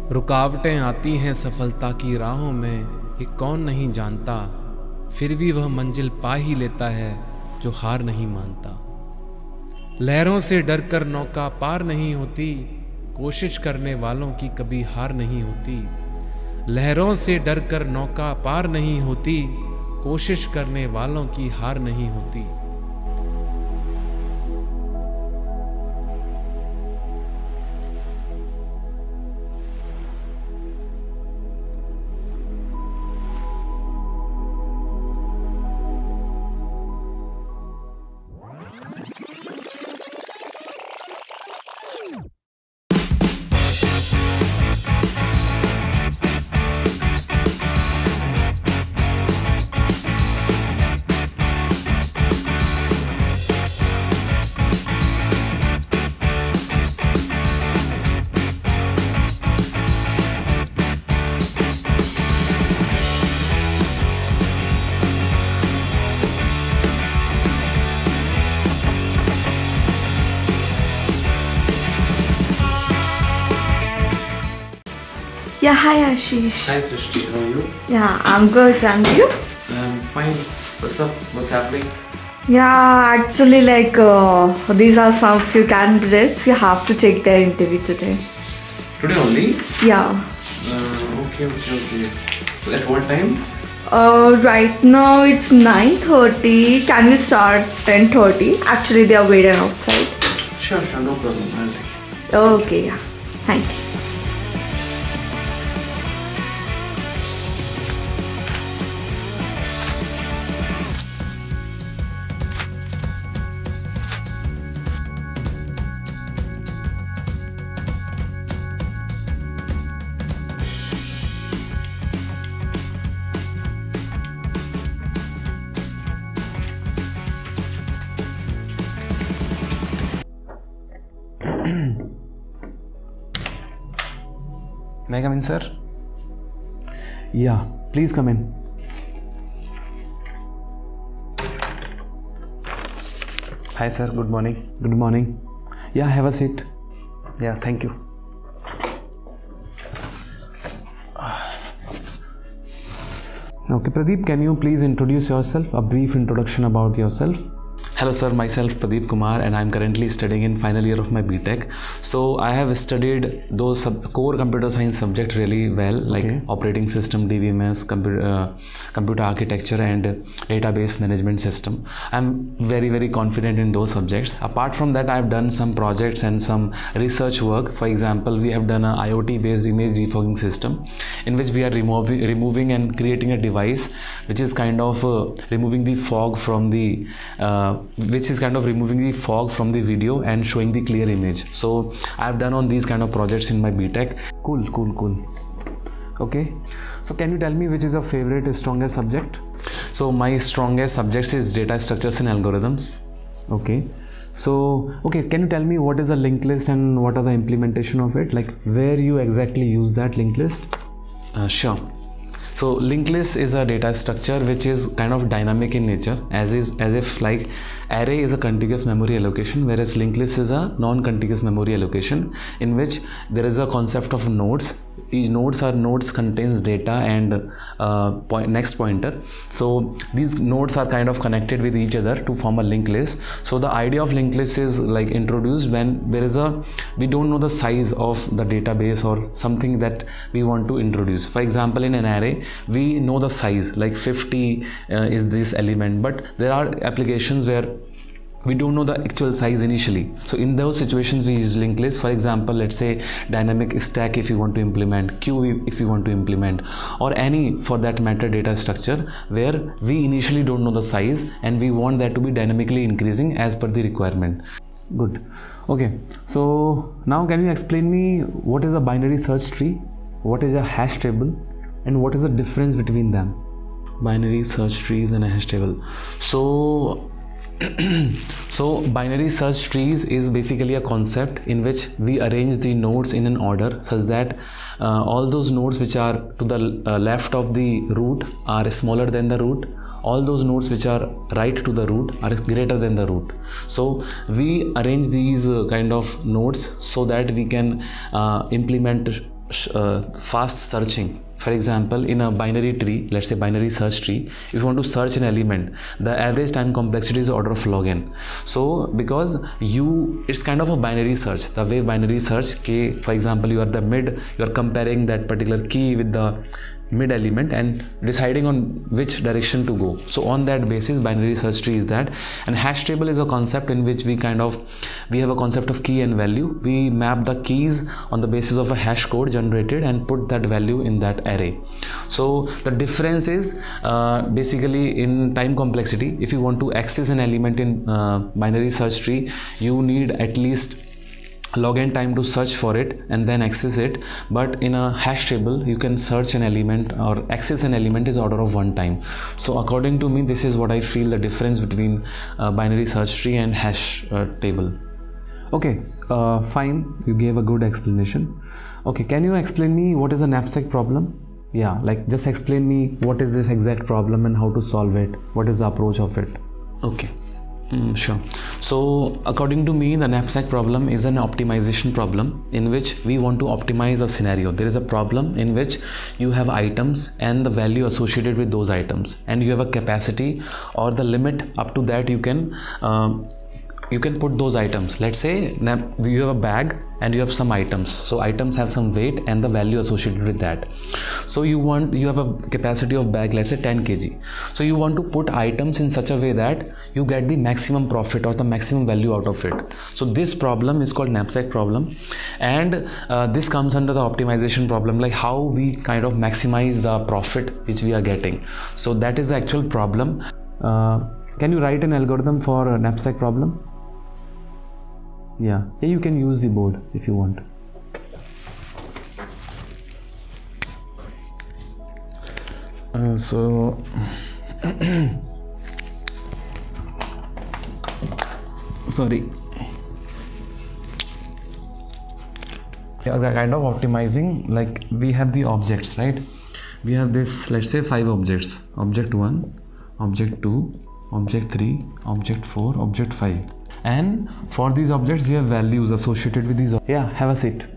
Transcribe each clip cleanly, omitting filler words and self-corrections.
रुकावटें आती हैं सफलता की राहों में, ये कौन नहीं जानता, फिर भी वह मंजिल पा ही लेता है जो हार नहीं मानता। लहरों से डरकर नौका पार नहीं होती, कोशिश करने वालों की कभी हार नहीं होती। लहरों से डरकर नौका पार नहीं होती, कोशिश करने वालों की हार नहीं होती। Yeah, hi Ashish. Hi Srishti, how are you? Yeah, I'm good. And you? I'm fine. What's up? What's happening? Yeah, actually, these are some few candidates. You have to take their interview today. Today only? Yeah. Okay. So at what time? Right now it's 9:30. Can you start 10:30? Actually, they are waiting outside. Sure, no problem. I'll take it. Okay, yeah. Thank you. May I come in, sir? Yeah, please come in. Hi, sir. Good morning. Good morning. Yeah, have a seat. Yeah, thank you. Okay, Pradeep, can you please introduce yourself? A brief introduction about yourself. Hello sir, myself Pradeep Kumar and I am currently studying in final year of my BTech. So I have studied those core computer science subject really well, like operating system, DBMS, computer architecture and database management system. I am very confident in those subjects. Apart from that, I have done some projects and some research work. For example, we have done a IoT based image defogging system in which we are removing and creating a device which is kind of removing the fog from the video and showing the clear image. So I have done on these kind of projects in my BTech. Cool. Okay, so can you tell me which is your favorite strongest subject? So my strongest subject is data structures and algorithms. Okay, so can you tell me what is a linked list and what are the implementation of it, like where you exactly use that linked list? Sure. So linked list is a data structure which is kind of dynamic in nature, as if like array is a contiguous memory allocation, whereas linked list is a non-contiguous memory allocation in which there is a concept of nodes. Each nodes contains data and next pointer. So these nodes are kind of connected with each other to form a linked list. So the idea of linked list is like introduced when we don't know the size of the database or something that we want to introduce. For example, in an array we know the size, like 50 is this element, but there are applications where we don't know the actual size initially. So in those situations we use linked list. For example, let's say dynamic stack if you want to implement, queue if you want to implement, or any for that matter data structure where we initially don't know the size and we want that to be dynamically increasing as per the requirement. Good. Okay, so now can you explain me what is a binary search tree, what is a hash table, and what is the difference between them? Binary search trees and a hash table. So binary search trees is basically a concept in which we arrange the nodes in an order such that all those nodes which are to the left of the root are smaller than the root. All those nodes which are right to the root are greater than the root. So we arrange these kind of nodes so that we can implement fast searching. For example, in a binary tree, let's say binary search tree, if you want to search an element, the average time complexity is order of log n. So because it's kind of a binary search. The way binary search, for example, you are comparing that particular key with the mid element and deciding on which direction to go. So on that basis, binary search tree is that. And hash table is a concept in which we have a concept of key and value. We map the keys on the basis of a hash code generated and put that value in that array. So the difference is basically in time complexity. If you want to access an element in binary search tree, you need at least log n time to search for it and then access it. But in a hash table, you can search an element or access an element is order of 1 time. So according to me, this is what I feel the difference between binary search tree and hash table. Okay, fine, you gave a good explanation. Okay, can you explain me what is a knapsack problem? Yeah, like just explain me what is this exact problem and how to solve it. What is the approach of it? Okay. Sure. So according to me, the knapsack problem is an optimization problem in which we want to optimize a scenario. There is a problem in which you have items and the value associated with those items, and you have a capacity or the limit up to that you can put those items. Let's say you have a bag and you have some items. So items have some weight and the value associated with that. So you have a capacity of bag, let's say 10 kg. So you want to put items in such a way that you get the maximum profit or the maximum value out of it. So this problem is called knapsack problem, and this comes under the optimization problem, like how we kind of maximize the profit which we are getting. So that is the actual problem. Can you write an algorithm for a knapsack problem? Yeah, you can use the board if you want. Sorry. Yeah, the kind of optimizing, like we have the objects, right? We have this, let's say 5 objects. Object 1, object 2, object 3, object 4, object 5. And for these objects, we have values associated with these. Yeah, have a seat.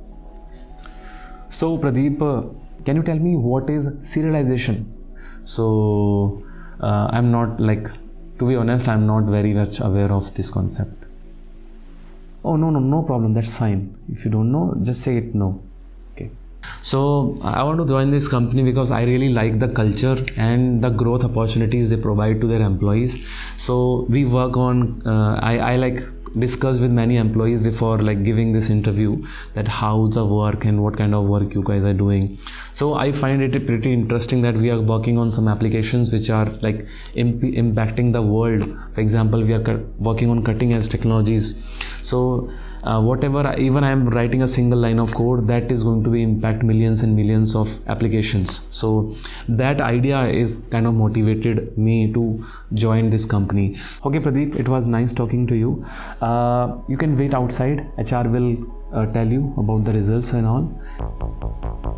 So Pradeep, can you tell me what is serialization? So I'm not, like, to be honest, I'm not very much aware of this concept. Oh, no problem, that's fine. If you don't know, just say it no. Okay. So I want to join this company because I really like the culture and the growth opportunities they provide to their employees. So we work on, I like discussed with many employees before like giving this interview that how's the work and what kind of work you guys are doing. So I find it pretty interesting that we are working on some applications which are like impacting the world. For example, we are working on cutting edge technologies. So whatever, even I am writing a single line of code that is going to be impact millions and millions of applications. So that idea is kind of motivated me to join this company. Okay Pradeep, it was nice talking to you. You can wait outside. HR will tell you about the results and all.